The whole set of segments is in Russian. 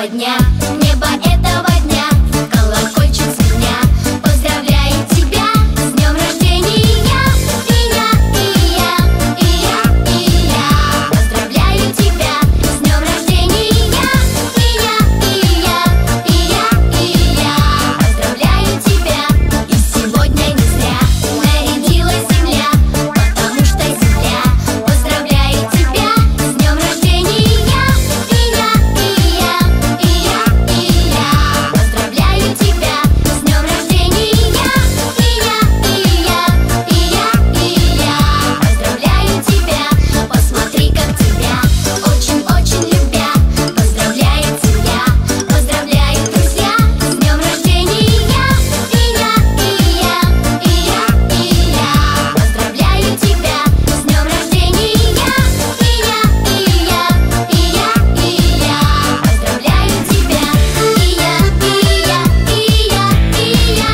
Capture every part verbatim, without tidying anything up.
этого дня, небо этого дня, колокольчик звеня, поздравляет тебя с днем рождения. И я, и я, и я, и я поздравляю тебя с днем рождения. И я, и я, и я, и я поздравляю тебя. И сегодня не зря нарядилась земля, потому что земля поздравляет тебя с днем рождения. И я, и я, и я, и я поздравляю тебя с днем рождения. И я, и я, и я, и я поздравляю тебя. Посмотри, как тебя очень-очень любя поздравляет семья, поздравляют друзья с днем рождения. И я, и я, и я, и я поздравляю тебя с днем рождения. И я, и я, и я, и я поздравляю тебя. И я, и я, и я, и я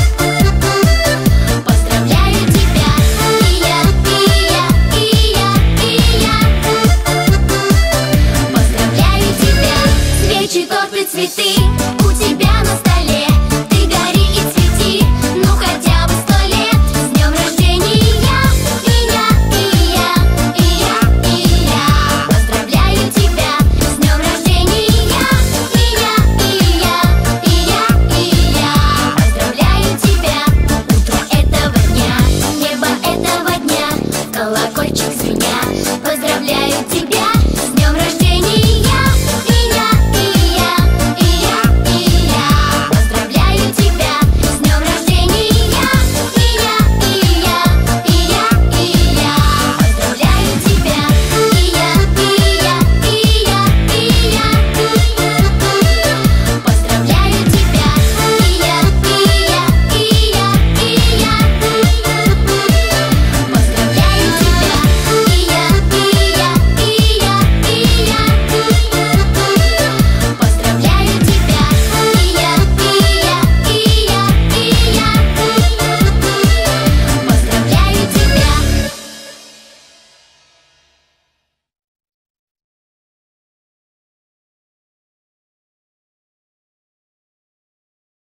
поздравляю тебя. И я, и я, и я, и я поздравляю тебя. Свечи, торты, цветы,